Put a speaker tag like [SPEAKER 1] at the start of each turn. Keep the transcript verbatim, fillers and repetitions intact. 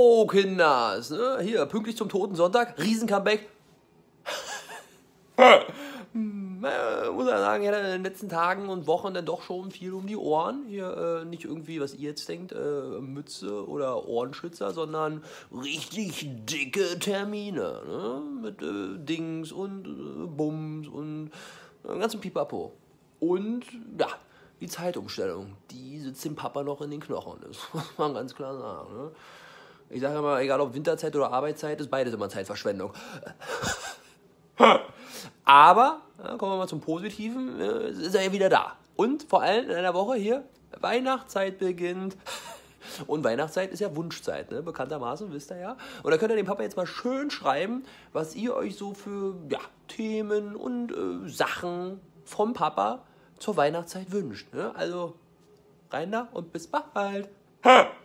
[SPEAKER 1] Oh, Kinders, ne? Hier, pünktlich zum Toten Sonntag, Riesen-Comeback. hm, äh, muss ich sagen, ich hatte in den letzten Tagen und Wochen dann doch schon viel um die Ohren. Hier äh, nicht irgendwie, was ihr jetzt denkt, äh, Mütze oder Ohrenschützer, sondern richtig dicke Termine. Ne? Mit äh, Dings und äh, Bums und äh, ganzen Pipapo. Und ja, die Zeitumstellung, die sitzt dem Papa noch in den Knochen. Das muss man ganz klar sagen. Ne? Ich sage immer, egal ob Winterzeit oder Arbeitszeit, ist beides immer Zeitverschwendung. Aber, ja, kommen wir mal zum Positiven, äh, ist er ja wieder da. Und vor allem in einer Woche hier, Weihnachtszeit beginnt. Und Weihnachtszeit ist ja Wunschzeit, ne? Bekanntermaßen, wisst ihr ja. Und da könnt ihr dem Papa jetzt mal schön schreiben, was ihr euch so für ja, Themen und äh, Sachen vom Papa zur Weihnachtszeit wünscht. Ne? Also rein da und bis bald.